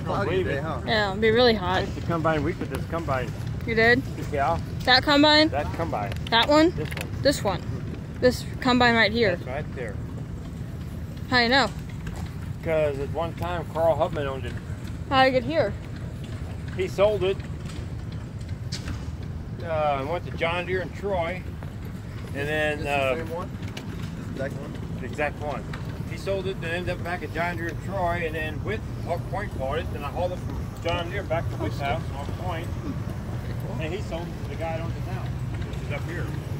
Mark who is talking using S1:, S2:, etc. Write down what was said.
S1: cloudy today, huh?
S2: Yeah, it'll be really hot.
S3: I used to combine wheat with this combine.
S2: You did?
S3: Yeah.
S2: That combine?
S3: That combine.
S2: That one?
S3: This one.
S2: This one. This combine right here.
S3: That's right there.
S2: How do you know?
S3: Because at one time Carl Hubman owned it.
S2: How did I get here?
S3: He sold it. Went to John Deere in Troy. And then...
S1: the same one? This exact one?
S3: The exact one. He sold it, then ended up back at John Deere in Troy, and then Whit, Hawk Point bought it, and I hauled it from John Deere back to Whit's house, Hawk Point. And he sold it to the guy that owns it now, which is up here.